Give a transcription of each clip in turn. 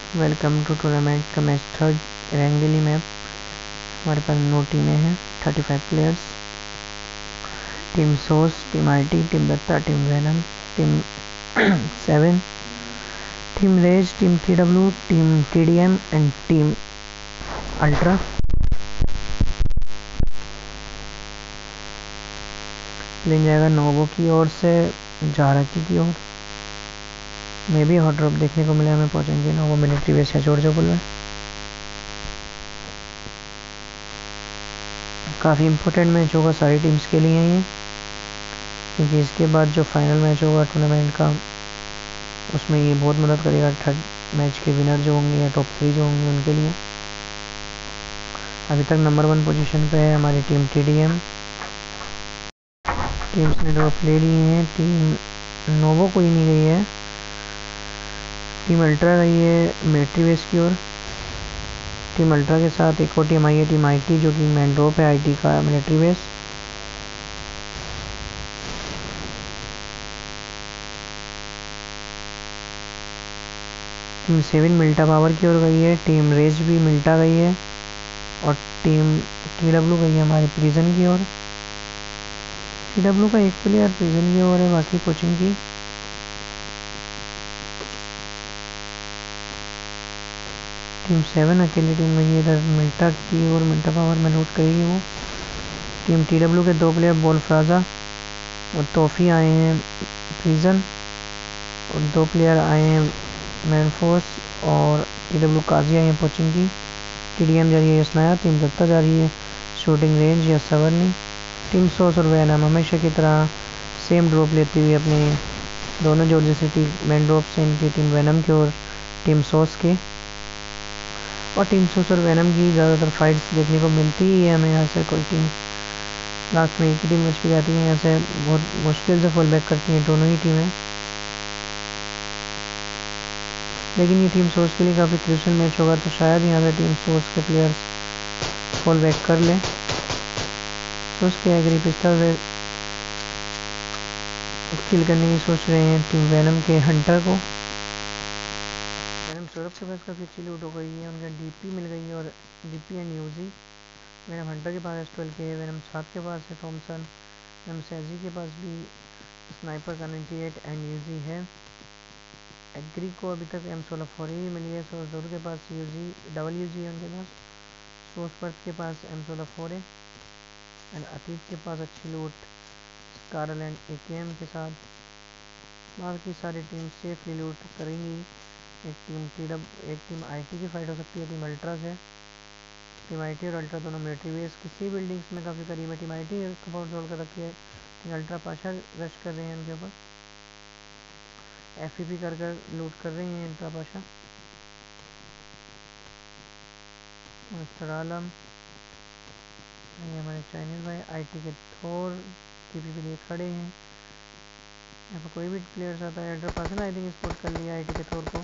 Welcome to tournament का match third Erangel map. हमारे पास 9 टीमें हैं, 35 players. Team source, team IT, team Datta, team venom, team 7, team rage, team TW, team TDM and team ultra. Plane जाएगा Novo की ओर से जाराकी की ओर। में भी हॉट ड्रॉप देखने को मिला, हमें पहुंचेंगे नोवो मिलिट्री बेस है जॉर्जोपुल में। काफ़ी इम्पोर्टेंट मैच होगा सारी टीम्स के लिए ये, क्योंकि इसके बाद जो फाइनल मैच होगा टूर्नामेंट का, उसमें ये बहुत मदद करेगा थर्ड मैच के विनर जो होंगे या टॉप 3 जो होंगे उनके लिए। अभी तक नंबर 1 पोजीशन पे है हमारी टीम टीडीएम। टीम्स ने ड्रॉप ले लिए हैं। टीम नोवो कोई नहीं गई है, टीम अल्ट्रा गई है मिलिट्री बेस की ओर। टीम अल्ट्रा के साथ एक और टीम आई है, टीम आईटी, जो कि मेन ड्रॉप है आईटी का military base. Team 7 Mylta power की ओर गई है, टीम रेज भी मिल्टा गई है, और टीम टीडब्ल्यू गई है हमारे प्रिजन की ओर। टीडब्ल्यू का एक प्लेयर प्रिजन की ओर है, बाकी कोचिंग की। टीम 7 अकेली टीम गई है इधर मिल्टा की ओर, मिल्टा पावर में लूट करेगी वो। टीम टीडब्ल्यू के 2 प्लेयर बोलफ्राजा और तोफ़ी आए हैं प्रिजन, और 2 प्लेयर आए हैं मैन फोर्स, और टीडब्ल्यू काजी आए हैं कोचिंग की। टीडीएम जा रही है स्नाया, टीम दत्ता जा रही है शूटिंग रेंज या सवर्नी। टीम सोर्स और वैनम हमेशा की तरह सेम ड्रॉप लेती हुई अपने दोनों जॉर्जिया सिटी मेन ड्रॉप से इनकी टीम वैनम की और टीम सोर्स के। और टीम सोर्स और वैनम की ज़्यादातर फाइट्स देखने को मिलती ही है हमें। यहाँ से कोई टीम लास्ट में एक ही टीम बच के जाती है, यहाँ से बहुत मुश्किल से फॉल बैक करती हैं दोनों ही टीमें। लेकिन ये टीम सोर्स के लिए काफ़ी क्रूशियल मैच होगा, तो शायद यहाँ से टीम सोर्स के प्लेयर्स फॉल बैक कर लें। सोर्स के एग्री पिस्टल से किल करने की सोच रहे हैं टीम वैनम के हंटर को। वैनम सौरभ के पास काफ़ी अच्छी लूट हो गई है, उनका डीपी मिल गई है और DP and UG. Venom hunter के पास S12 के, वैनम 7 के पास है थॉमसन, वैनम सैजी के पास भी स्नाइपर का 98 एंड यूजी है। एग्री को अभी तक M16 ही मिली है। सोर्स दोनों के पास यूजी डबल यूजी है उनके पास। सोर्स पर्थ के पास M16 है, एंड अतीत के पास अच्छी लूट स्कारल एंड AKM के साथ। बाकी सारी टीम सेफली लूट करेंगी। एक टीम आईटी की फाइट हो सकती है टीम अल्ट्रा से। टीम आईटी और अल्ट्रा दोनों मिलिट्री बेस किसी बिल्डिंग्स में काफ़ी करीब है। टीम आईटी कंपाउंड होल्ड कर रखी है, टीम अल्ट्रा पाशा रश कर रहे हैं उनके ऊपर, एफईपी कर लूट कर रही हैं अल्ट्रा पाशा। मिस्टर आलम, ये हमारे चाइनीज़ भाई आईटी के थोर टीपी के लिए खड़े हैं। यहाँ पर कोई भी प्लेयर्स आता है, ultra Pasha I think spot कर लिया आईटी के थोर को।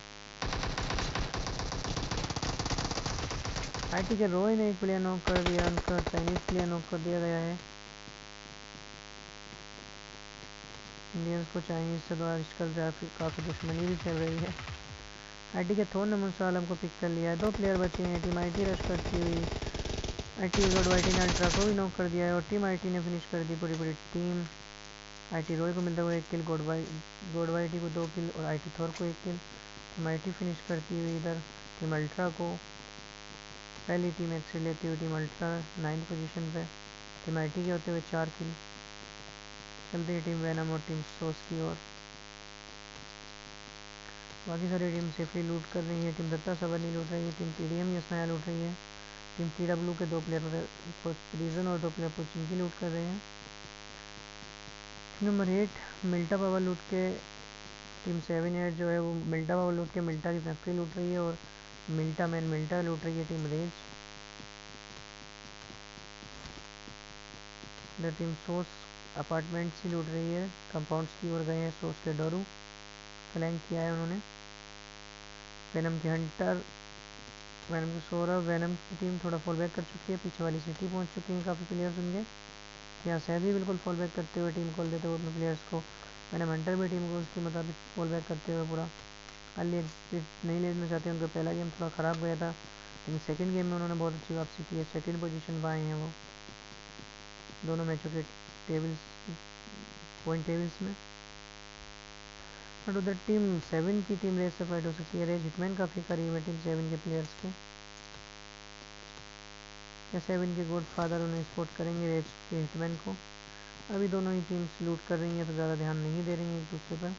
आईटी के रोय ने एक प्लेयर नॉक कर दिया, उनका चाइनीज प्लेयर नॉक कर दिया गया है। इंडियंस को चाइनीज से तो आजकल काफ़ी दुश्मनी भी चल रही है। आईटी के थोर ने मुंसा आलम को पिक कर लिया है। 2 प्लेयर बचे हैं। टीम आईटी रश करती हुई, आईटी गोड वाइटी ने अल्ट्रा को भी नॉक कर दिया है, और टीम आईटी ने फिनिश कर दी पूरी टीम। आईटी रॉय को मिलता हुआ 1 किल, गोड वाइटी को 2 किल और आईटी थोर को 1 किल। टीम आईटी फिनिश करती हुई इधर टीम अल्ट्रा को पहली टीम एक्सिट लेती हुई टीम अल्ट्रा 9th पोजीशन पे। टीम आईटी के होते हुए 4 किल। चलती है टीम वैनम और टीम सोर्स की ओर। बाकी सारी टीम सेफली लूट कर रही है। टीम दत्ता सबर नहीं लूट रही है, टीम टीडीएम स्नाया लूट रही है। टीम टीडब्ल्यू के 2 प्लेयर प्रिजन और 2 प्लेयर कोचिंग की लूट कर रहे हैं। नंबर 8 मिल्टा पावर लूट के टीम 7 जो है वो मिल्टा पावर लूट के मिल्टा की फैक्ट्री लूट रही है, और मिल्टा मैन मिल्टा लूट रही है टीम रेज। इधर टीम सोर्स अपार्टमेंट्स ही लूट रही है, कंपाउंड्स की ओर गए हैं सोर्स के डोरू, फ्लैंक किया है उन्होंने। वैनम के हंटर, वैनम के सौरभ, वैनम की टीम थोड़ा फॉल बैक कर चुकी है, पीछे वाली सिटी पहुंच चुकी हैं काफ़ी प्लेयर्स उनके। यहाँ सैदी बिल्कुल फॉल बैक करते हुए टीम कॉल देते हुए अपने प्लेयर्स को। वैनम हंटर भी टीम को उसके मुताबिक फॉल बैक करते हुए पूरा कल एग्जिट नहीं लेना चाहते, उनका पहला गेम थोड़ा ख़राब गया था, लेकिन सेकंड गेम में उन्होंने बहुत अच्छी वापसी की है, सेकंड पोजीशन पर आए हैं वो दोनों मैचों के टेबल्स पॉइंट टेबल्स में। बट उधर टीम 7 की टीम रेज से फाइट हो सकती है, रेज हिटमैन काफ़ी करीब है टीम 7 के प्लेयर्स के। क्या 7 के गॉड फादर उन्हें सपोर्ट करेंगे रेज के हिटमैन को? अभी दोनों ही टीम्स लूट कर रही हैं तो ज़्यादा ध्यान नहीं दे रही हैं एक दूसरे पर।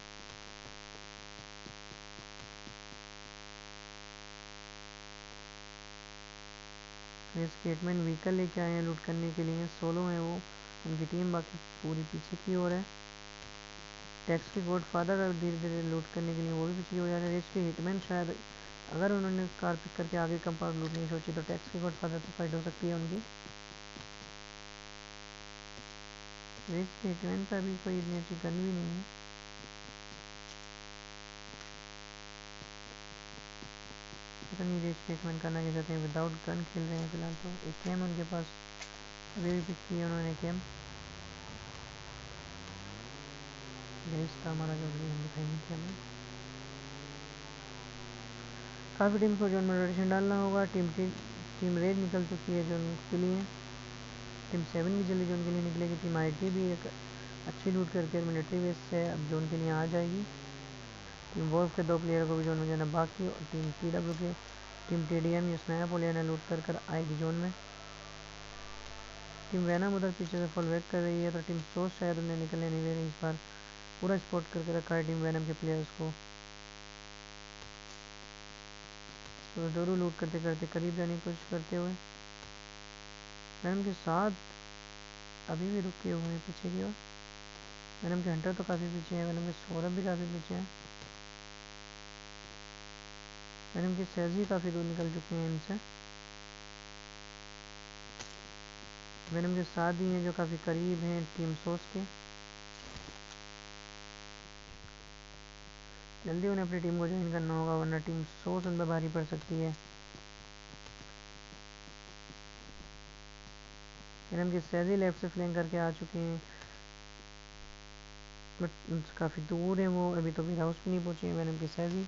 रेस के हिटमैन व्हीकल लेके आए हैं लूट करने के लिए, सोलो हैं वो, उनकी टीम बाकी पूरी पीछे की ओर है। टैक्स के गॉड फादर अब धीरे धीरे लूट करने के लिए वो भी पीछे की हो जा रहे हैं। रेस के हिटमैन शायद अगर उन्होंने कार पिक करके आगे कंपाउंड लूट नहीं सोची तो टैक्स के गॉड फादर तो फाइट हो सकती है उनकी। रेस के हिटमैन पर अभी कोई इतनी अच्छी गन भी नहीं है, पता नहीं रेस के हिटमैन करना क्या चाहते हैं, विदाउट गन खेल रहे हैं फिलहाल तो। एक गेम उनके पास अभी भी पिक की है उन्होंने गेम, रेस का हमारा जो गेम दिखाई नहीं दिया हमें। काफ़ी टीम्स को जोन में रोटेशन डालना होगा, टीम रेड निकल चुकी है जोन के लिए, टीम 7 भी जल्दी जोन के लिए निकलेगी, टीम IT भी एक अच्छी लूट करके मिलिट्री बेस से अब जोन के लिए आ जाएगी। टीम वॉल्फ के 2 प्लेयर को भी जोन में जाना बाकी, और टीम TW के टीम TDM या स्नैप ओलियाना लूट कर आएगी जोन में। टीम वैनम उधर पीछे से फॉल बैक कर रही है, तो टीम सोच शायद उन्हें निकलने नहीं दे रही, इस बार पूरा सपोर्ट करके रखा है टीम वैनम के प्लेयर्स को। तो डोरू लूट करते करते करीब जाने की कोशिश करते हुए, वैनम के साथ अभी भी रुके हुए हैं पीछे की ओर। वैनम के हंटर तो काफ़ी पीछे हैं, वैनम के सौरभ भी काफ़ी पीछे हैं, वैनम के सैजी काफ़ी दूर निकल चुके हैं इनसे। वैनम के साथ ही हैं जो काफ़ी करीब हैं टीम सोर्स के, जल्दी उन्हें अपनी टीम को ज्वाइन करना होगा वरना टीम सोर्स उन पर भारी पड़ सकती है। वैनम के सैजी लेफ्ट से फ्लैंक करके आ चुके हैं, बट उनसे काफ़ी दूर है वो, अभी तो वेयर हाउस भी नहीं पहुँचे हैं वैनम के सैजी।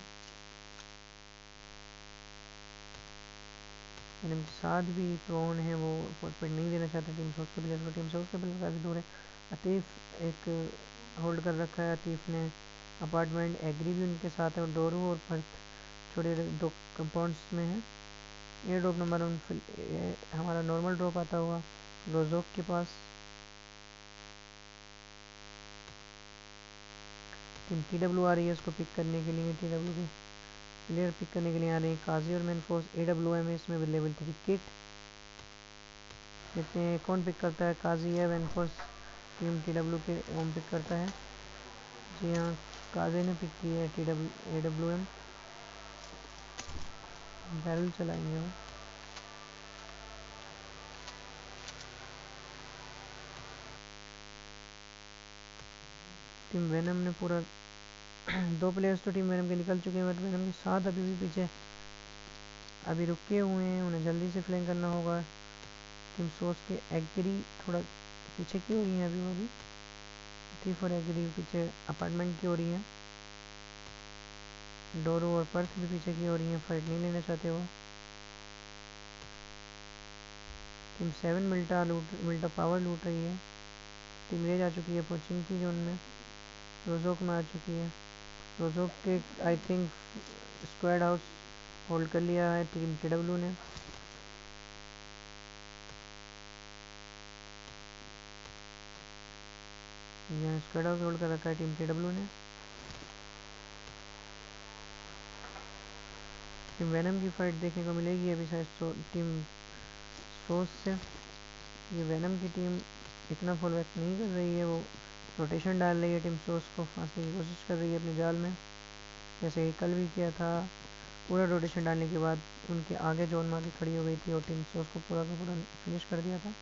वैनम के साथ भी प्रोन है वो फॉरफिट नहीं देना चाहते टीम सोर्स के प्लेयर को, टीम सोर्स के प्लेयर काफ़ी दूर है। अतीफ एक होल्ड कर रखा है अतीफ ने अपार्टमेंट, एग्री भी उनके साथ है, और डोरू और पर्थ छोटे 2 कंपाउंड्स में है। एयर ड्रॉप नंबर हमारा नॉर्मल ड्रॉप आता हुआ रोजोक के पास। टीम TW आ रही है उसको पिक करने के लिए, TW के प्लेयर पिक करने के लिए आ रहे हैं, काजी और मैनफोर्स AWM है इसमें लेवल 3 किट। देखते हैं कौन पिक करता है, काजी या मैनफोर्स टीम TW के ओम पिक करता है। जी हाँ, काजी ने पिक की है AWM, बैरल चलाएंगे वो। टीम वेनम ने पूरा 2 प्लेयर्स तो टीम वेनम के निकल चुके हैं, बट वेनम के साथ अभी भी पीछे अभी रुके हुए हैं, उन्हें जल्दी से फ्लैंक करना होगा। टीम सोर्स के एग्री थोड़ा पीछे की हो रही है अभी, वो भी अतीफ और एग्री पीछे अपार्टमेंट की हो रही है, डोरो और पर्थ भी पीछे की हो रही है, फाइट नहीं लेना चाहते वो। टीम 7 मिल्टा पावर लूट रही है, टीम रेज आ चुकी है पोचिंकी जोन में, रोजोक में आ चुकी है, रोजोक के I think squad house hold कर लिया है टीम TW ने। यहाँ स्क्वाड हाउस होल्ड कर रखा है टीम TW ने। टीम वेनम की फाइट देखने को मिलेगी अभी शायद टीम सोर्स से। ये वेनम की टीम इतना फॉल बैक नहीं कर रही है, वो रोटेशन डाल रही है, टीम सोर्स को फांसने की कोशिश कर रही है अपने जाल में, जैसे कि कल भी किया था। पूरा रोटेशन डालने के बाद उनके आगे जोन मार के खड़ी हो गई थी और टीम सोर्स को पूरा का पूरा फिनिश कर दिया था।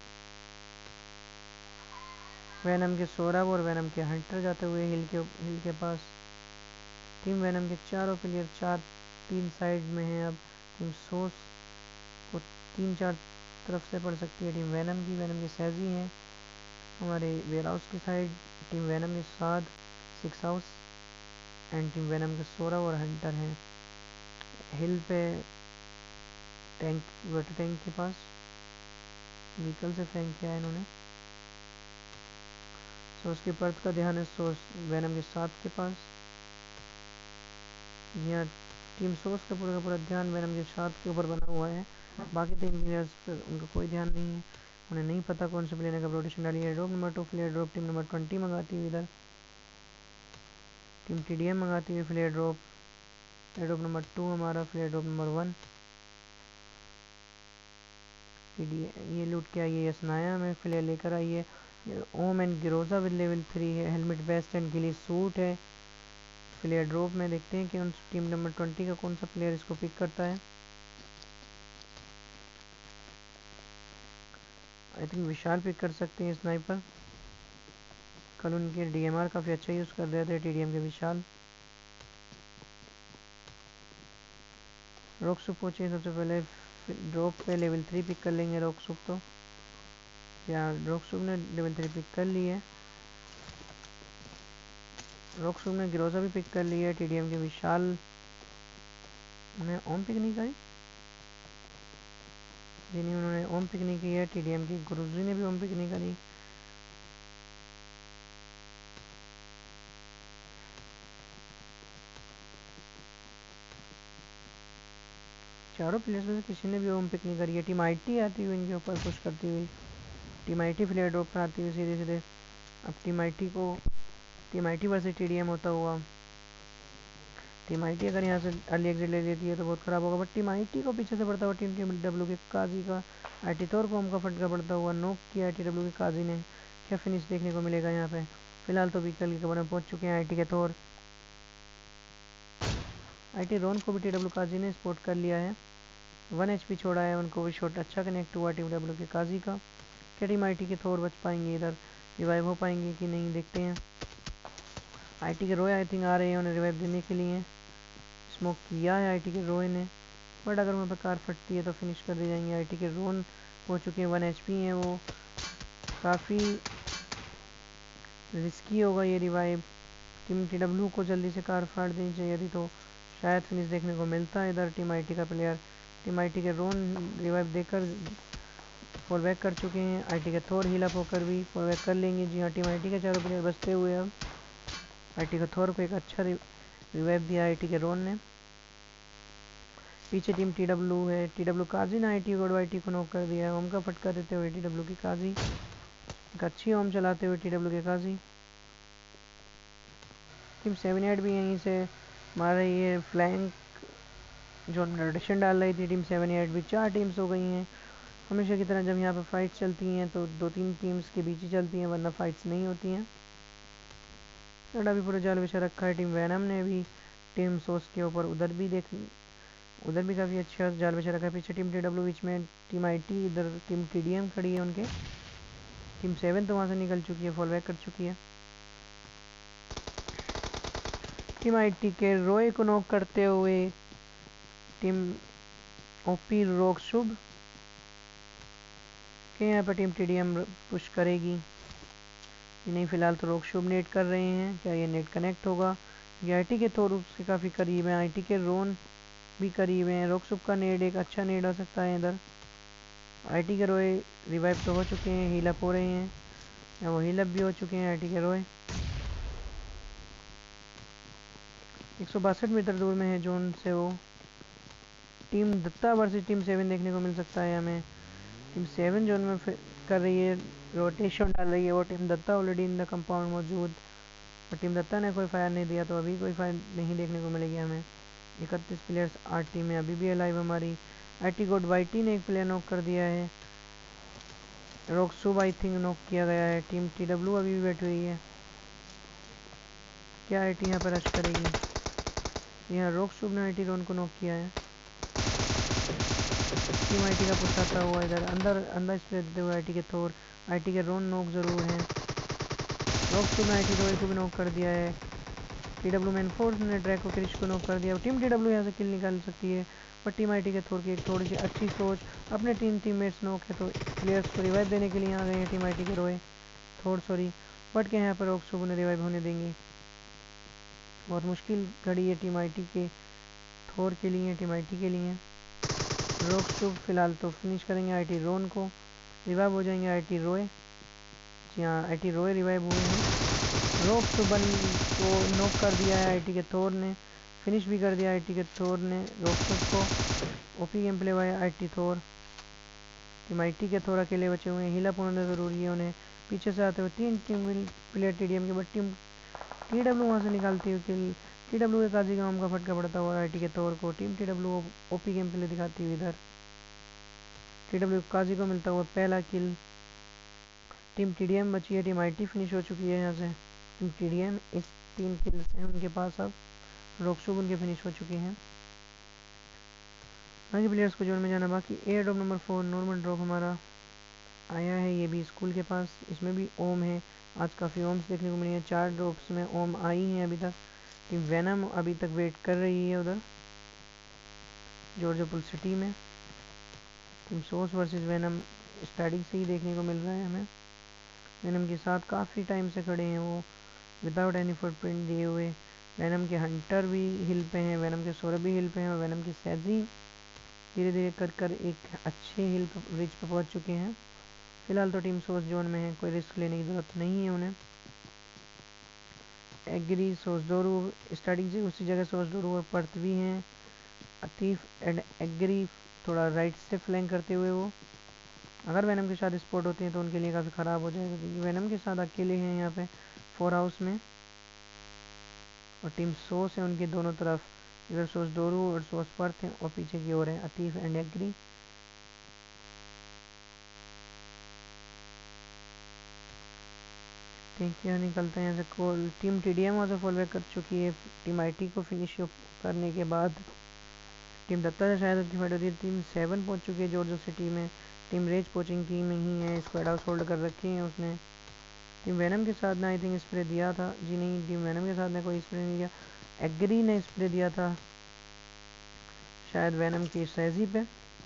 वेनम के सौरभ और वेनम के हंटर जाते हुए हिल के पास। टीम वेनम के चारों प्लेयर 3 साइड में हैं अब, टीम सोर्स को 3-4 तरफ से पड़ सकती है टीम वेनम की सैजी हैं हमारे वेयर हाउस की साइड, टीम वेनम के साथ 6 हाउस। एंड टीम वेनम के सौरव और हंटर हैं हिल पे टैंक वाटर टैंक के पास व्हीकल से फेंक किया है इन्होंने। सोर्स की परत का ध्यान है सोर्स वेनम के साथ के पास। यहाँ टीम सोर्स का पूरा ध्यान वेनम के साथ के ऊपर बना हुआ है। बाकी 3 प्लेयर्स पर उनका कोई ध्यान नहीं है, उन्हें नहीं पता कौन से प्लेयर ने कब रोटेशन डाली है। Drop number 2 flare drop team number 20 मंगाती हुई इधर टीम टीडीएम मंगाती हुई फ्लेयर ड्रॉप नंबर 2 हमारा फ्लेयर ड्रॉप नंबर 1 ये लूट के आई है यसनाया में फ्लेयर लेकर आई है। ओम एंड गिरोजा विद लेवल 3 है, helmet vest and ghillie suit है फ्लेयर ड्रॉप में। देखते हैं कि उन टीम नंबर 20 का कौन सा प्लेयर इसको पिक करता है। आई थिंक विशाल पिक कर सकते हैं स्नाइपर, कल उनके डीएमआर काफ़ी अच्छा यूज़ कर रहे थे टीडीएम के विशाल। रॉकसुप पहुँचे सबसे पहले ड्रॉप पे लेवल 3 पिक कर लेंगे रॉकसुप तो, या रॉकसुप ने लेवल 3 पिक कर ली है। रॉकसुप ने गिरोजा भी पिक कर ली है। टीडीएम के विशाल ने ओम पिक नहीं करी जी, नहीं उन्होंने ओम पिक नहीं की है। टीडीएम की गुरुजी ने भी ओम पिक नहीं करी। चारों प्लेयर्स में से किसी ने भी ओम पिक नहीं करी है। टीम आईटी आती हुई इनके ऊपर पुश करती हुई, टीम आईटी फ्लेयर ड्रॉप पर आती हुई सीधे सीधे। अब टीम आईटी वर्सेस टीडीएम होता हुआ, टीम आईटी अगर यहाँ से अर्ली एग्जिट ले लेती है तो बहुत ख़राब होगा। बट टीम आईटी को पीछे से पड़ता हुआ टीम डब्ल्यू के काजी का आईटी तौर को ओम का फटका पड़ता हुआ नॉक किया आईटी डब्ल्यू के काजी ने। क्या फिनिश देखने को मिलेगा यहाँ पे। फिलहाल तो व्हीकल की कवर में पहुँच चुके हैं आईटी के तौर। आईटी रोन को भी टीडब्ल्यू काजी ने स्पॉट कर लिया है, 1 HP छोड़ा है, उनको भी शॉट अच्छा कनेक्ट हुआ टीम डब्ल्यू के काजी का। क्या टीम आईटी के थोर बच पाएंगे, इधर रिवाइव हो पाएंगे कि नहीं, देखते हैं। आईटी के रोय आई थिंक आ रहे हैं उन्हें रिवाइव देने के लिए। स्मोक किया है आईटी के रोय ने, बट अगर वहाँ पर कार फटती है तो फिनिश कर दी जाएंगे। आईटी के रोन हो चुके हैं, 1 HP हैं वो, काफ़ी रिस्की होगा ये रिवाइव। टीम टीडब्ल्यू को जल्दी से कार फाड़ देनी चाहिए थी तो शायद फिनिश देखने को मिलता है। इधर टीम आईटी का प्लेयर, टीम आईटी के रोन रिवाइव देकर फॉल बैक कर चुके हैं। आईटी के थोर हील अप होकर भी फॉल बैक कर लेंगे। जी हाँ, टीम आईटी के चारों प्लेयर बचते हुए अब आईटी के थोर को एक अच्छा रिवाइव दिया आईटी के रोन ने। पीछे टीम टीडब्ल्यू है, टीडब्ल्यू काजी ने आईटी गोड आईटी को नॉक कर दिया है। ओम का फटका देते हुए टीडब्ल्यू की काजी, एक अच्छी ओम चलाते हुए टीडब्ल्यू के काजी। टीम 7-8 भी यहीं से मार रही है फ्लैंक, जो रोटेशन डाल रही थी टीम 7-8 भी। 4 टीम्स हो गई हैं। हमेशा की तरह जब यहाँ पर फाइट्स चलती हैं तो 2-3 टीम्स के बीच ही चलती हैं, वरना फाइट्स नहीं होती हैं। लड़ा भी पूरा जाल बिछा रखा है टीम वैनम ने भी टीम सोर्स के ऊपर, उधर भी काफ़ी अच्छा जाल बिछा रखा है। पीछे टीम टीडब्ल्यू, बीच में टीम आईटी, इधर टीम टीडीएम खड़ी है उनके। टीम 7 तो वहाँ से निकल चुकी है, फॉल बैक कर चुकी है। टीम आईटी के रोय को नॉक करते हुए टीम ओपी रोक शुभ के यहाँ पर टीम टीडीएम पुश करेगी नहीं। फिलहाल तो रोक शुभ नेट कर रहे हैं, क्या ये नेट कनेक्ट होगा। ये आईटी के थोर उसके काफ़ी करीब हैं, आईटी के रोन भी करीब हैं। रोक शुभ का नेट एक अच्छा नेट आ सकता है इधर। आईटी के रोय रिवाइव तो हो चुके हैं, हील अप हो रहे हैं, या वो हील अप भी हो चुके हैं आईटी के रोय। 162 मीटर दूर में है जोन से वो। टीम दत्ता वर्सेस टीम 7 देखने को मिल सकता है हमें। टीम 7 जोन में कर रही है, रोटेशन डाल रही है वो team Datta, already in the compound मौजूद, और टीम दत्ता ने कोई फायर नहीं दिया तो अभी कोई फायर नहीं देखने को मिलेगी हमें। 31 प्लेयर्स 8 टीम में अभी भी अलाइव हमारी। आईटी गोड वाईटी ने एक प्लेयर नॉक कर दिया है, रॉक सुब आई थिंक नॉक किया गया है। टीम टीडब्ल्यू अभी भी बैठी हुई है, क्या आईटी यहाँ पर रश करेगी। यहाँ रॉक सुब ने आईटी रोन को नॉक किया है। टीम आईटी का पुश आता हुआ इधर अंदर स्प्रे देते हुए आईटी के थोर, आईटी के रोन नॉक जरूर हैं। रॉक सुब ने आईटी रोय को भी नॉक कर दिया है। टीडब्ल्यू मैन फोर्स ने ड्रैको क्रिश को नॉक कर दिया। टीम टीडब्ल्यू यहाँ से किल निकाल सकती है, पर टीम आईटी के थोर की एक थोड़ी सी अच्छी सोच, अपने टीममेट्स नॉक है तो प्लेयर्स को रिवाइव देने के लिए आ गए हैं टीम आईटी के रोय थोड़, सॉरी, बट के यहाँ पर रॉक सुब ने रिवाइव होने देंगे। बहुत मुश्किल घड़ी है टीम आईटी के थोर के लिए, टीम आईटी के लिए। रोक शुभ फिलहाल तो फिनिश करेंगे आईटी रोन को, रिवाइव हो जाएंगे आईटी रोए। जी हाँ, आईटी रोए रिवाइव हुए हैं। रोक सुबन को नॉक कर दिया है आईटी के थोर ने, फिनिश भी कर दिया आईटी के थोर ने रोक शुभ को। ओपी गेम प्ले हुआ है आईटी थोर। टीम आईटी के थोड़ा अकेले बचे हुए हैं, हील अप होना ज़रूरी है उन्हें। पीछे से आते हुए 3 टीम प्लेयर टीडीएम के, बट टीम टीडब्ल्यू वहाँ से निकालती हुई किल। टीडब्ल्यू के काजी गांव का फटका पड़ता हुआ आईटी के तौर को। Team TW OP game play दिखाती हुई इधर। टीडब्ल्यू काजी को मिलता हुआ पहला किल। टीम टीडीएम बची है, टीम आईटी फिनिश हो चुकी है यहाँ से। टीम टीडीएम इस 3 किल्स हैं उनके पास अब। रोकशुब उनके फिनिश हो चुके हैं। बाकी प्लेयर्स को जोन में जाना बाकी। Air drop number 4 normal drop हमारा आया है, ये भी स्कूल के पास। इसमें भी ओम है, आज काफ़ी ओम्स देखने को मिली है। 4 ड्रॉप्स में ओम आई हैं अभी तक। टीम वेनम अभी तक वेट कर रही है उधर जॉर्जिया पुल सिटी में। Team source versus venom starting से ही देखने को मिल रहा है हमें। वेनम के साथ काफ़ी टाइम से खड़े हैं वो, विदाउट एनी फुटप्रिंट दिए हुए। वेनम के हंटर भी हिल पे हैं, वेनम के सौरभ भी हिल पे हैं, और वेनम की सैजी धीरे धीरे कर एक अच्छे हिल रिच पे पहुंच चुके हैं। फिलहाल तो टीम सोर्स जोन में है, कोई रिस्क लेने की ज़रूरत नहीं है उन्हें। एग्री सोसदोरू स्टार्टिंग से उसी जगह सोसदोरू और पर्थ भी हैं। अतीफ एंड एग्री थोड़ा राइट से फ्लैंक करते हुए वो, अगर वेनम के साथ स्पॉट होते हैं तो उनके लिए काफ़ी ख़राब हो जाएगा, क्योंकि वेनम के साथ अकेले हैं यहाँ पे 4 हाउस में। और टीम सोस है उनके दोनों तरफ, इधर सोसदोरू और सोस पर्थ हैं, और पीछे की ओर है अतीफ एंड एग्री। ठीक है, निकलते हैं यहाँ से। टीम टीडीएम वहाँ से फॉल बैक कर चुकी है टीम आईटी को फिनिश करने के बाद। टीम दत्ता से शायद उसकी फाइट होती है। टीम 7 पहुँच चुकी है जॉर्जिया सिटी में। टीम रेज कोचिंग टीम में ही है, स्क्वाड हाउस होल्ड कर रखी है उसने। टीम वेनम के साथ ने आई थिंक स्प्रे दिया था, जी नहीं, टीम वेनम के साथ ने कोई स्प्रे नहीं दिया। एग्री ने स्प्रे दिया था शायद वेनम की सैजी पे।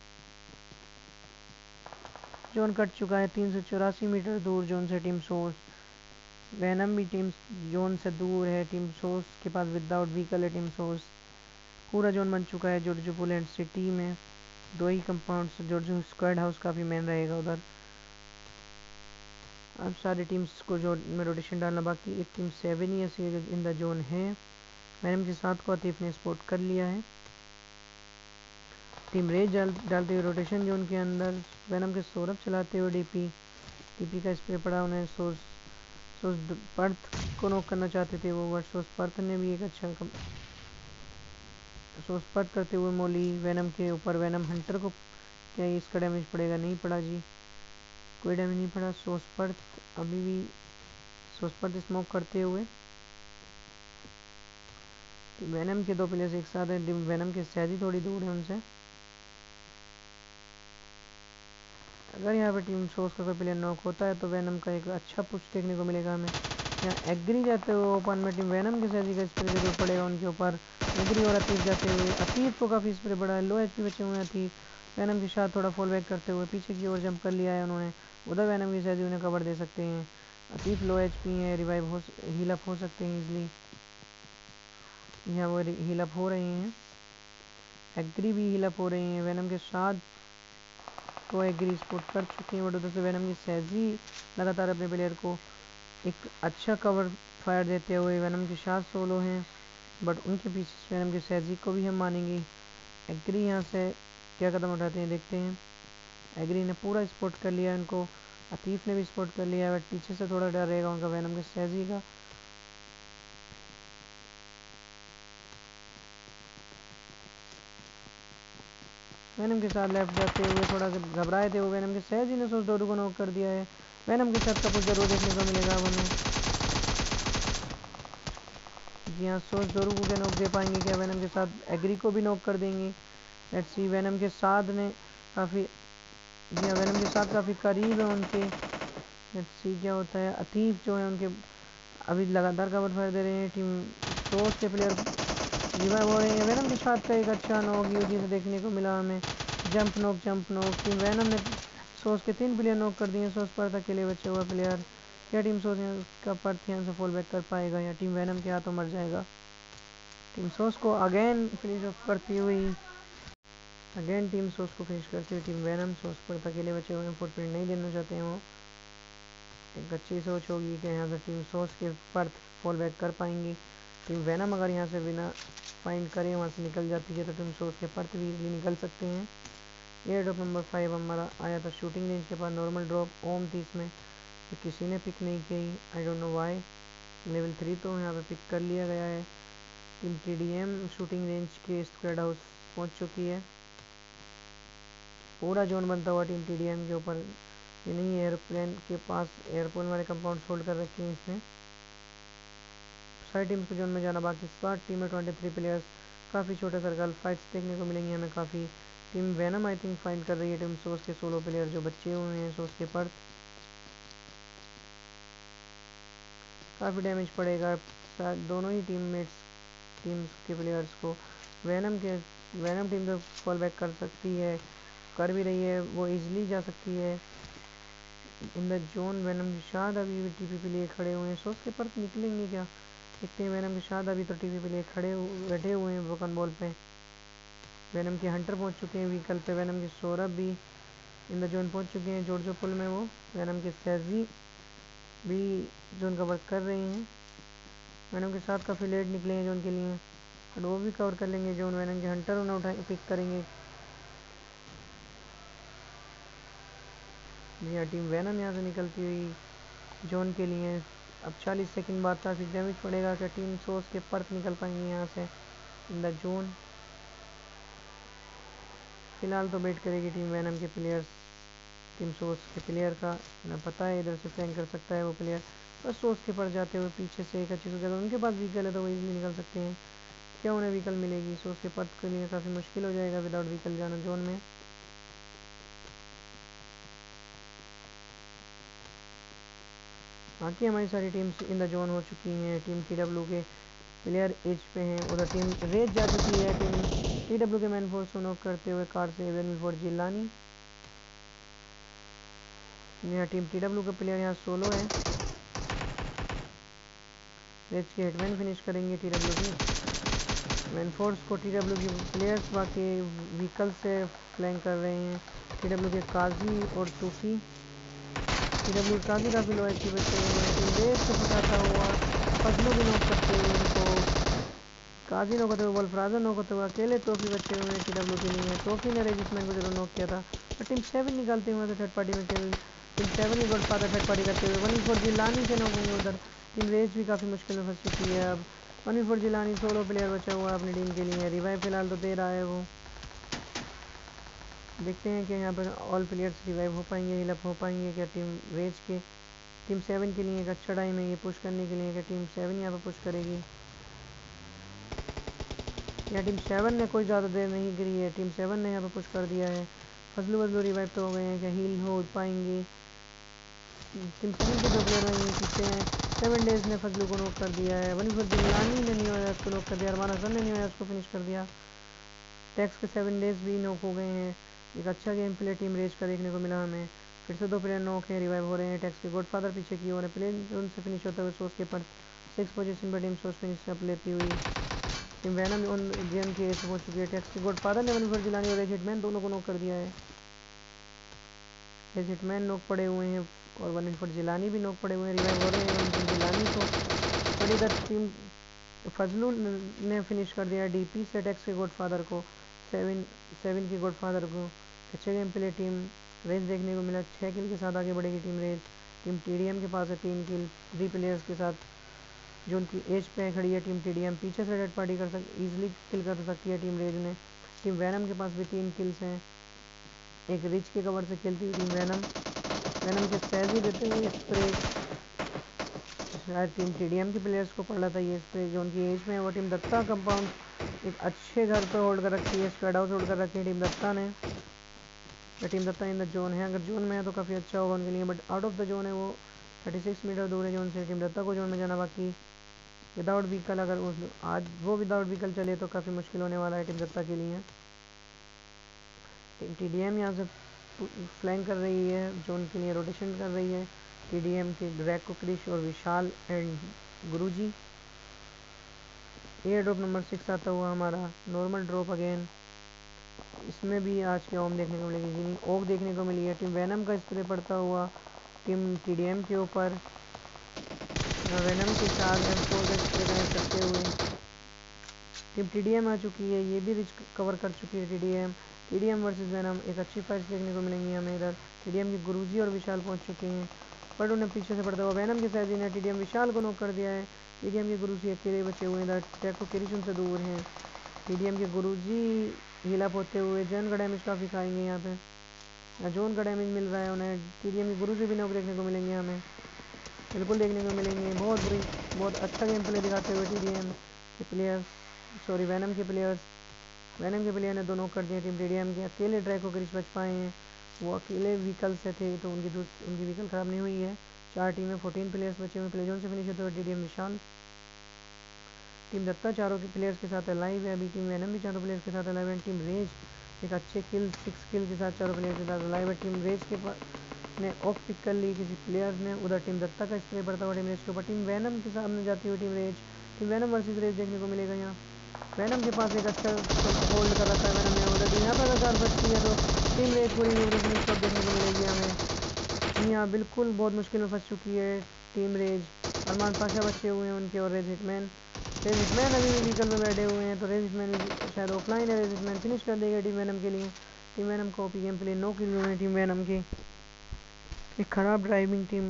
जोन कट चुका है 384 मीटर दूर जोन से टीम सोर्स। वेनम भी टीम जोन से दूर है, टीम सोर्स के पास विदाउट व्हीकल है टीम सोर्स। पूरा जोन बन चुका है जॉर्जिया पुल एंड सिटी में। 2 ही कंपाउंड्स, जॉर्जिया स्क्वाड हाउस काफ़ी मेन रहेगा उधर। अब सारी टीम्स को जोन में रोटेशन डालना बाकी। एक टीम 7 ही ऐसी इन द जोन है। वेनम के साथ को अतीफ ने स्पोर्ट कर लिया है। टीम रेज डालते हुए रोटेशन जोन के अंदर। वेनम के सौरभ चलाते हुए डीपी का स्प्रे पड़ा उन्हें। सोस पर्थ को नॉक करना चाहते थे वो, बट सोस पर्थ ने भी एक अच्छा सोस पर्थ करते हुए मोली वेनम के ऊपर। वेनम हंटर को क्या इसका डैमेज पड़ेगा? नहीं पड़ा जी, कोई डैमेज नहीं पड़ा। सोस पर्थ अभी भी सोस पर्थ स्मोक करते हुए। वेनम के 2 प्लेयर्स एक साथ हैं, वेनम के सैजी थोड़ी दूर है उनसे। अगर यहाँ पे टीम सोर्स का कोई प्लेयर नॉक होता है तो वेनम का एक अच्छा पुश देखने को मिलेगा हमें। यहाँ एग्री जाते हुए ओपन में टीम वेनम के सैजी का स्प्रे जरूर पड़ेगा उनके ऊपर। एग्री और अतीफ जाते हुए, अतीफ को काफ़ी स्प्रे पड़ा है, लो एचपी बचे हुए हैं अतीफ। वेनम के साथ थोड़ा फॉल बैक करते हुए पीछे की ओर जंप कर लिया है उन्होंने, उधर वेनम की सैजी उन्हें कवर दे सकते हैं। अतीफ लो एचपी है, रिवाइव हो हील अप हो सकते हैं इजली, यहाँ वो हील अप हो रहे हैं। एग्री भी हील अप हो रहे हैं वेनम के साथ, तो एग्री स्पोर्ट कर चुके हैं। बट उधर से वेनम की सैजी लगातार अपने प्लेयर को एक अच्छा कवर फायर देते हुए वेनम के साथ सोलो हैं, बट उनके पीछे वेनम की सैजी को भी हम मानेंगे। एग्री यहाँ से क्या कदम उठाते हैं देखते हैं। एग्री ने पूरा स्पोर्ट कर लिया उनको, अतीफ ने भी स्पोर्ट कर लिया, बट पीछे से थोड़ा डर रहेगा उनका वेनम के सैजी का। वेनम के साथ लेफ्ट जाते हुए थोड़ा घबराए थे वो, वेनम के सैजी ने सोच डोडू को नॉक कर दिया है। वेनम के साथ का कुछ जरूर देखने को मिलेगा हमें। जी हाँ, सोच डोरू को क्या नॉक दे पाएंगे क्या? वेनम के साथ एग्री को भी नॉक कर देंगे। लेट्स सी, वेनम के साथ ने काफ़ी, जी हाँ, वेनम के साथ काफ़ी करीब है उनके। लेट्स सी क्या होता है। अतीफ जो है उनके अभी लगातार कवर फायर दे रहे हैं। टीम सोच के प्लेयर रिवाइव हो रहे हैं। वेनम के साथ का एक अच्छा नॉक यूजी से देखने को मिला हमें, जंप नॉक। टीम वेनम ने सोस के 3 प्लेयर नॉक कर दिए। सोस पर अकेले बचे हुआ प्लेयर, क्या टीम सोस का पर्थ यहाँ से फॉल बैक कर पाएगा या टीम वेनम के हाथों मर जाएगा? टीम सोर्स को अगेन फिनिश ऑफ करती हुई टीम सोर्स को फिनिश करती हुई टीम वेनम। सोर्स पर अकेले बचे हुए हैं, फुटप्रिंट नहीं देना चाहते हैं वो। एक अच्छी सोच होगी कि यहाँ से टीम सोर्स के पर फॉल बैक कर पाएंगी। टीम वेनम अगर यहाँ से बिना फाइंड करे वहाँ से निकल जाती है तो टीम सोर्स के पर भी इजीली निकल सकते हैं। एयर ड्रॉप नंबर 5 हमारा आया था शूटिंग रेंज के पास। नॉर्मल ड्रॉप ओम थी इसमें, तो किसी ने पिक नहीं की, I don't know why. Level 3 तो यहाँ पे पिक कर लिया गया है। टीम TDM शूटिंग रेंज के स्क्वाड हाउस पहुँच चुकी है। पूरा जोन बनता हुआ टीम TDM के ऊपर, ये नहीं एयरप्लेन के पास एयरपोर्ट वाले कंपाउंड होल्ड कर रखे हैं इसने। सारी टीम्स को जोन में जाना बाकी। 7 टीम में 23 प्लेयर्स, काफ़ी छोटे सर्कल फाइट्स देखने को मिलेंगी हमें काफ़ी। Team venom I think find कर रही है टीम सोर्स के सोलो प्लेयर जो बचे हुए हैं सोर्स के पर। काफ़ी डैमेज पड़ेगा दोनों ही टीम्स के प्लेयर्स को। वेनम टीम तो फॉल बैक कर सकती है, कर भी रही है, वो इजीली जा सकती है इन द जोन। वेनम के शायद अभी भी TP पे लिए खड़े हुए हैं। सोर्स के पर निकलेंगे क्या, देखते हैं। वेनम के शायद अभी तो TP पे लिए बैठे हुए हैं ब्रोकन बॉल पे। वेनम के हंटर पहुंच चुके हैं व्हीकल पे। वेनम के सौरभ भी इन द जोन पहुंच चुके हैं जॉर्जो पुल में। वो वेनम के सैजी भी जोन कवर कर रहे हैं। वेनम के साथ काफ़ी लेट निकले हैं जोन के लिए, बट वो भी कवर कर लेंगे जोन। वेनम के हंटर उन्हें उठा पिक करेंगे। जी हाँ, टीम वेनम यहाँ से निकलती हुई जोन के लिए। अब 40 सेकंड बाद काफ़ी डैमेज पड़ेगा। क्या टीम सोर्स के पर्थ निकल पाएंगे यहाँ से इन द जोन? फिलहाल तो वेट करेगी टीम वेनम के प्लेयर्स। टीम सोर्स के प्लेयर का उन्हें पता है इधर से फ्लैंक कर सकता है वो प्लेयर, बस सोर्स के पर जाते हुए पीछे से एक अच्छी सोच अगर उनके पास व्हीकल है तो वो इजीली निकल सकते हैं। क्या उन्हें व्हीकल मिलेगी? सोर्स के पर्थ के लिए काफ़ी मुश्किल हो जाएगा विदाउट व्हीकल जाना जोन में। बाकी हमारी सारी टीम्स इन द जोन हो चुकी हैं। टीम TW के प्लेयर एज पे हैं, उधर टीम रेज जा चुकी है। टीम TW के मैन फोर्स को नॉक करते हुए कार से वेनफोर्ड जिलानी। यहाँ टीम TW का प्लेयर यहाँ सोलो है। रेज के हेडमैन फिनिश करेंगे TW की। मैन फोर्स को TW की प्लेयर्स बाकी व्हीकल से फ्लैंक कर रहे हैं। TW के काजी और सूफी। TW काजी काफ़ी लो एचपी बचे हुए हैं। टीम रेज को फटाता हुआ फजलों भी नॉक करते हुए उनको काजी नॉक होते हुए वल्फराजा नॉक होते हुए अकेले टॉफी बचे हुए हैं TW के लिए। टॉफी ने रेजिसमैन को जरूर नॉक किया था, और टीम 7 निकालते हुए वहाँ से थर्ड पार्टी में खेल। टीम 7 ही गॉडफादर थर्ड पार्टी करते हुए 1v4 जिलानी से नॉक होंगे उधर। टीम रेज भी काफ़ी मुश्किल में फंस चुकी है। अब 1v4 जिलानी सोलो प्लेयर बचा हुआ है अपनी टीम के लिए। रिवाइव फिलहाल तो दे रहा है वो, देखते हैं कि यहाँ पर ऑल प्लेयर्स रिवाइव हो पाएंगे, हीलअप हो पाएंगे क्या टीम रेज के। टीम 7 के लिए एक अच्छा टाइम है ये पुश करने के लिए कि टीम 7 यहाँ पर पुश करेगी। यहाँ टीम 7 ने कोई ज़्यादा देर नहीं करी है, टीम 7 ने यहाँ पर पुश कर दिया है। फजलू वजलू रिवाइव तो हो गए हैं, क्या हील हो पाएंगे? टीम 7 के 2 प्लेयर वहीं पीछे हैं। 7 डेज ने फजलू को नॉक कर दिया है। वहीं पर जिलानी ने न्यू ईयर को नॉक कर दिया। अरमान हसन ने न्यू ईयर को फिनिश कर दिया। टैक्स के 7 डेज भी नॉक हो गए हैं। एक अच्छा गेम प्ले टीम रेज का देखने को मिला हमें। फिर से 2 प्लेयर नॉक है, रिवाइव हो रहे हैं। टैक्स के गॉडफादर पीछे की ओर है, प्लेयर उनसे फिनिश होता हुए सोर्स के पर 6 पोजीशन पर टीम सोर्स फिनिश अप लेती हुई। टीम वेनम उन गेम के एस पहुंच चुकी है। टैक्स के गॉडफादर ने 1v4 जिलानी और एज हिटमैन दोनों को नॉक कर दिया है। एज हिटमैन नॉक पड़े हुए हैं और 1v4 जिलानी भी नॉक पड़े हुए हैं, रिवाइव हो रहे हैं 1v4 जिलानी को। बट इधर टीम फजलू ने फिनिश कर दिया DP से टैक्स के गॉडफादर को, 7 के गॉडफादर को। अच्छा गेम प्ले टीम रेज देखने को मिला। 6 किल के साथ आगे बढ़ेगी टीम रेज। टीम TDM के पास है 3 किल 3 प्लेयर्स के साथ, जो उनकी एज पे खड़ी है टीम TDM। पीछे से रेड पार्टी ईजिली किल कर सकती है टीम रेज ने। टीम वेनम के पास भी 3 किल्स हैं, एक रिच के कवर से खेलती हुई टीम वेनम के सैजी देते हुए स्प्रे। शायद टीम TDM के प्लेयर्स को पड़ रहा था ये स्प्रे, जो उनकी एज में है। वो टीम दत्ता कंपाउंड एक अच्छे घर पर होल्ड कर रखी है, स्क्वाड हाउस होल्ड कर रखी है टीम दत्ता ने। Team Datta in the zone है, अगर जोन में है तो काफ़ी अच्छा होगा उनके लिए, but out of the zone है। वो 36 मीटर दूर है जोन से। टीम दत्ता को जोन में जाना बाकी। विदाउट व्हीकल अगर आज वो विदाउट व्हीकल चले तो काफ़ी मुश्किल होने वाला है टीम दत्ता के लिए। टीम TDM यहाँ से फ्लैंक कर रही है, जोन के लिए रोटेशन कर रही है। TDM के ड्रैको क्रिश और Vishal and Guruji. Air drop number 6 आता हुआ हमारा नॉर्मल ड्रॉप अगेन। इसमें भी आज के ओम देखने को मिलेगी, ओक देखने को मिली है। टीम वैनम का स्प्रे पड़ता हुआ टीम टीडीएम के ऊपर, वैनम के साथ M4 का स्प्रे करते हुए टीम टीडीएम आ चुकी है, ये भी रिच कवर कर चुकी है। टीडीएम वर्सेस वैनम, एक अच्छी फाइट देखने को मिलेंगी हमें इधर। टीडीएम के गुरुजी और विशाल पहुंच चुके हैं, बट उन्हें पीछे से पड़ता हुआ वैनम के साथ ने टीडीएम विशाल को नॉक कर दिया है। टीडीएम के गुरुजी अकेले बचे हुए हैं इधर, टैको किरिश उनसे दूर हैं। टीडीएम के गुरुजी हीलअप होते हुए जॉन का डैमेज काफ़ी खाएंगे यहाँ पे, जोन का डैमेज मिल रहा है उन्हें। टीडीएम के गुरुजी भी नॉक देखने को मिलेंगे हमें, बिल्कुल देखने को मिलेंगे। बहुत अच्छा गेम प्ले दिखाते हुए टीडीएम के प्लेयर्स, सॉरी वैनम के प्लेयर्स। वैनम के प्लेयर ने दोनों कर दिए टीम टीडीएम के। अकेले ड्रैको क्रिश बच पाए हैं, वो अकेले व्हीकल से थे तो उनकी व्हीकल ख़राब नहीं हुई है। 4 टीम में 14 प्लेयर्स बचे हुए, प्ले जोन से फिनिश होते हुए टीडीएम विशाल। टीम दत्ता चारों के प्लेयर्स के साथ लाइव है अभी। टीम वैनम भी चारों प्लेयर्स के साथ लाइव है। टीम रेज एक अच्छे किल 6 किल के साथ चारों प्लेयर्स के साथ लाइव है। टीम रेज के ने ऑफ पिक कर ली किसी प्लेयर ने, उधर टीम दत्ता का स्प्रे पड़ता हुआ टीम रेज के ऊपर। टीम वैनम के सामने जाती हुई team rage, team venom versus rage देखने को मिलेगा यहाँ। वैनम के पास एक अच्छा होल्ड कर रखा है वैनम ने ऑलरेडी, यहाँ पर अगर बचती है तो टीम रेज पूरी शॉट देखने को मिलेगी हमें। यहाँ बिल्कुल बहुत मुश्किल में फंस चुकी है टीम रेज। अरमान पाशा बचे हुए हैं उनके और रेज हिटमैन अभी भी व्हीकल में बैठे हुए हैं, तो रेज हिटमैन शायद ऑफलाइन है। रेज हिटमैन फिनिश कर देगा टीम वैनम के लिए। टीम वैनम को ओपी गेम प्ले 9 किल हुए हैं टीम वैनम की। एक ख़राब ड्राइविंग टीम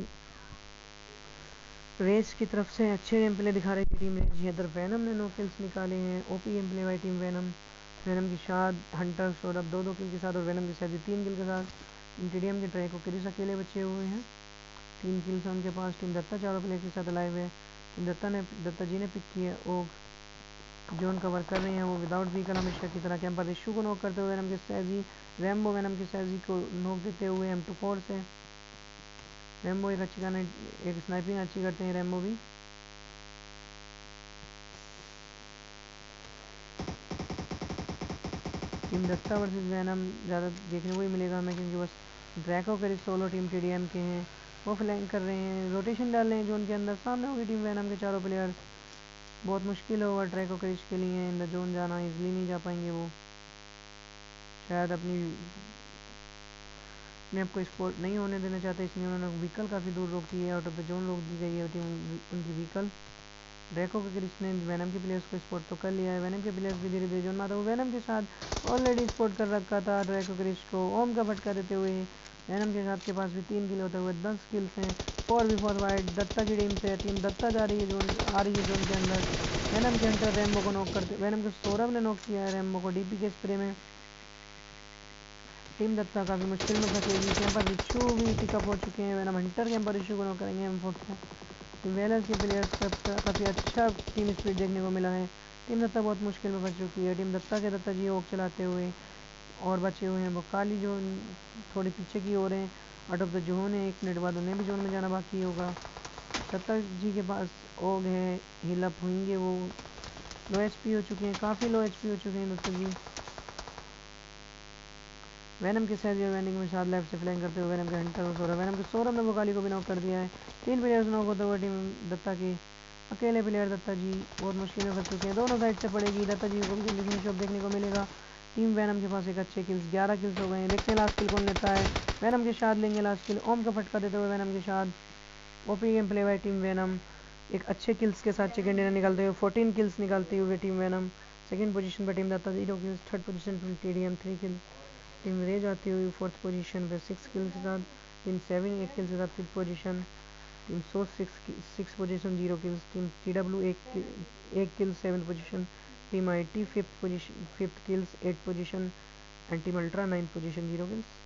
रेस की तरफ से अच्छे गेम प्ले दिखा रही थी टीम रेस। इधर वैनम ने 9 किल्स निकाले हैं, OP game play by team venom. Venom की शाद हंटर सौरभ 2-2 किल के साथ और वैनम की शादी 3 किल के साथ। टीम टीडीएम के ट्रैक को क्रिस अकेले बचे हुए हैं, 3 किल्स उनके पास। टीम दत्ता चारों प्लेयर के साथ लाइव है। टीम दत्ता जी ने पिक किया ओग, जोन कवर कर रहे हैं वो विदाउट व्हीकल हमेशा की तरह। कैंपर इशू को नॉक करते हुए वैनम के सैजी रैम्बो वैनम के सैजी को नॉक देते हुए M24 से। रैम्बो एक अच्छी गाने, एक स्नाइपिंग अच्छी करते हैं रैम्बो भी। टीम दत्ता वर्सेस वैनम ज़्यादा देखने को ही मिलेगा हमें, क्योंकि बस ड्रैको के सोलो टीम टीडीएम के हैं, वो फ्लैंक कर रहे हैं, रोटेशन डाल रहे हैं जोन के अंदर। सामने होगी टीम वैनम के चारों प्लेयर्स, बहुत मुश्किल होगा ड्रैको क्रिश के लिए इन द जोन जाना, इजली नहीं जा पाएंगे वो। शायद अपनी आपको स्पोर्ट नहीं होने देना चाहते, इसलिए उन्होंने व्हीकल काफ़ी दूर रोक दी है, आउट ऑफ द जोन रोक दी गई है उनकी व्हीकल। ड्रैको के क्रिश ने वैनम के प्लेयर्स को स्पॉट तो कर लिया है, वैनम के प्लेयर्स भी धीरे धीरे जोन में आता है। वैनम के साथ ऑलरेडी स्पॉट कर रखा था ड्रैको क्रिश को, ओम का फटका देते हुए वैनम के साथ के पास भी 3 किल होते हुए 10 किल्स हैं। 4v4 वाइड दत्ता की टीम से टीम दत्ता जा रही है जोन, आ रही है जोन के अंदर। वैनम के अंदर रैम्बो को नॉक करते, वैनम के सौरभ ने नॉक किया है रैम्बो को डीपी के स्प्रे में। टीम दत्ता काफ़ी मुश्किल में फंसेगी, कैंपर इशू भी पिकअप हो चुके हैं। वैनम हंटर कैंपर इशू को नॉक करेंगे M4 से। टीम वेलर्स के प्लेयर्स का काफ़ी अच्छा टीम स्पीड देखने को मिला है। टीम दत्ता बहुत मुश्किल में फंस चुकी है। टीम दत्ता के दत्ता जी ओक चलाते हुए और बचे हुए हैं वो काली जो थोड़ी पीछे की ओर हैं, आउट ऑफ द जोन है। 1 मिनट बाद उन्हें भी जोन में जाना बाकी होगा। दत्ता जी के पास ओग है, हीलअप होंगे वो, लो HP हो चुके हैं, काफ़ी लो HP हो चुके हैं दत्ता जी। वैनम के साथ वैनिंग में साथ लेफ्ट से फ्लैंक करते हुए वैनम के हंटर और सौरभ, वैनम के सौरभ ने वोकाली को भी नॉक कर दिया है। 3 प्लेयर्स नॉक होते हुए टीम दत्ता की, अकेले प्लेयर दत्ता जी बहुत मुश्किल में फंस चुके हैं। दोनों साइड से पड़ेगी, दत्ता जी को भी जल्दी शॉट देखने को मिलेगा। टीम वैनम के पास एक अच्छे किल्स, 11 किल्स हो गए हैं। देखते हैं लास्ट किल कौन लेता है। वैनम के साथ लेंगे लास्ट किल, ओम का फटका देते हुए वैनम के साथ। OP game play by team venom, एक अच्छे किल्स के साथ सेकेंड डिनर निकालते हुए 14 किल्स निकालते हुए टीम वैनम। सेकेंड पोजीशन पर team Datta 0 kills, third position पर टीडीएम 3 किल्स। टीम रेज आती हुई 4th पोजीशन पे 6 किल्स के साथ। टीम 7 8 किल्स के साथ 5th position. Team source 6 position 0 kills. Team TW 1 kill 7th position. Team IT 5th position 5th kills 8th position and team ultra 9th position 0 kills.